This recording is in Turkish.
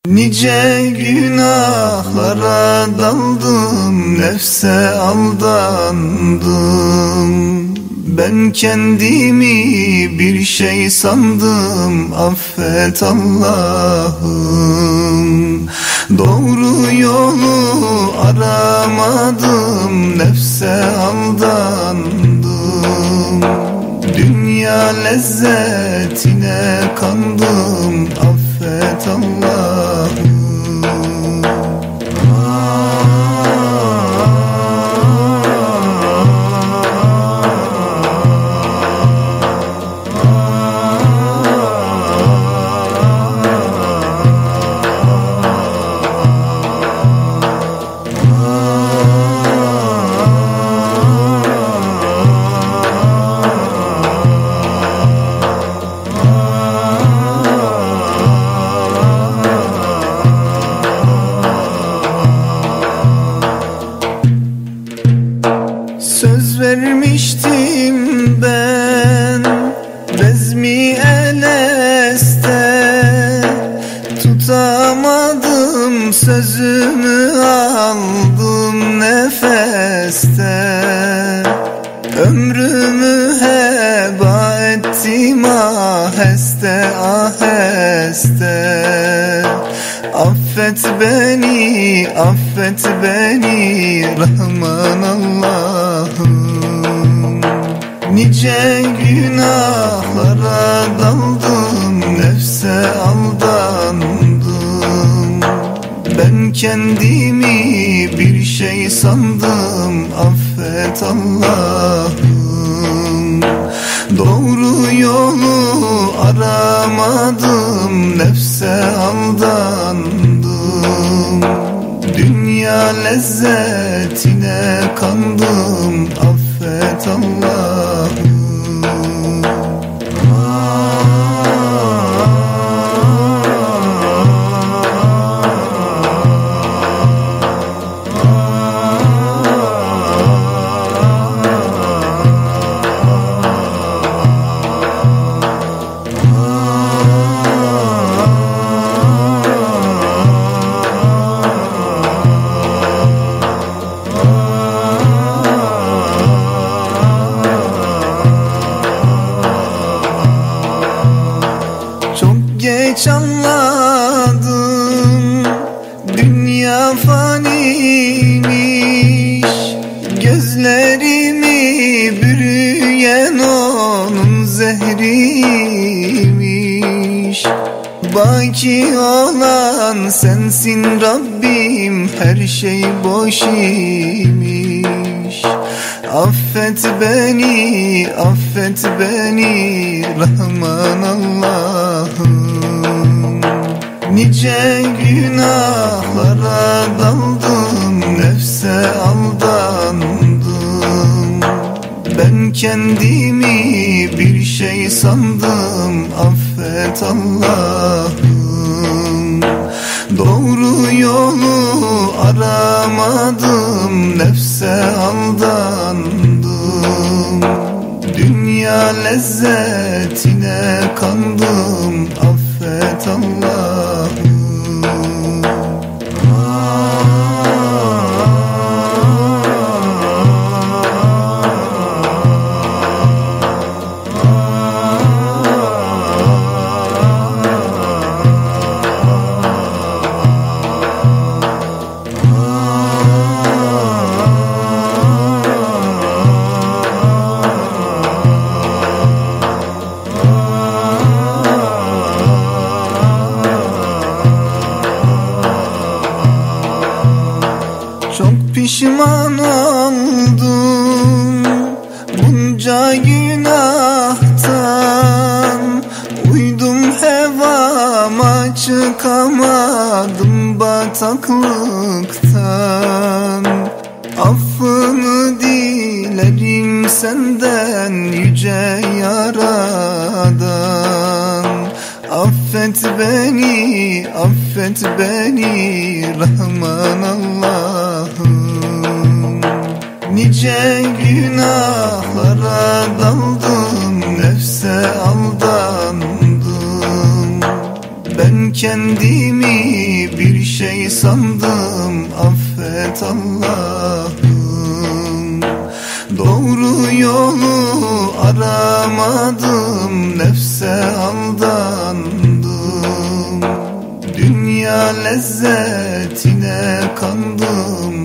Nice günahlara daldım, nefse aldandım. Ben kendimi bir şey sandım, affet Allah'ım. Doğru yolu aramadım, nefse aldandım. Dünya lezzetine kandım, affet Allah'ım. Söz vermiştim ben Bezmi Eles'te, tutamadım sözümü, aldım nefeste. Ömrümü heba ettim aheste aheste. Affet beni, affet beni Rahman Allah'ım. Nice günahlara daldım, nefse aldandım. Ben kendimi bir şey sandım, affet Allah'ım. Doğru yolu aramadım, nefse aldandım. Dünya lezzetine kandım, affet Allah'ım. Geç anladım, dünya faniymiş. Gözlerimi bürüyen onun zehriymiş. Baki olan sensin Rabbim, her şey boş imiş. Affet beni, affet beni Rahman Allah'ım. Nice günahlara daldım, nefse aldandım. Ben kendimi bir şey sandım, affet Allah'ım. Doğru yolu aramadım, nefse aldandım. Dünya lezzetine kandım, affet Allah'ım. Çok pişman oldum bunca günahtan. Uydum hevama, çıkamadım bataklıktan. Affını dilerim senden yüce Yaradan. Affet beni, affet beni Rahman Allah'ım. Nice günahlara daldım, nefse aldandım. Ben Ben kendimi bir şey sandım, affet Allah'ım. Doğru yolu aramadım, nefse aldandım. Dünya lezzetine kandım,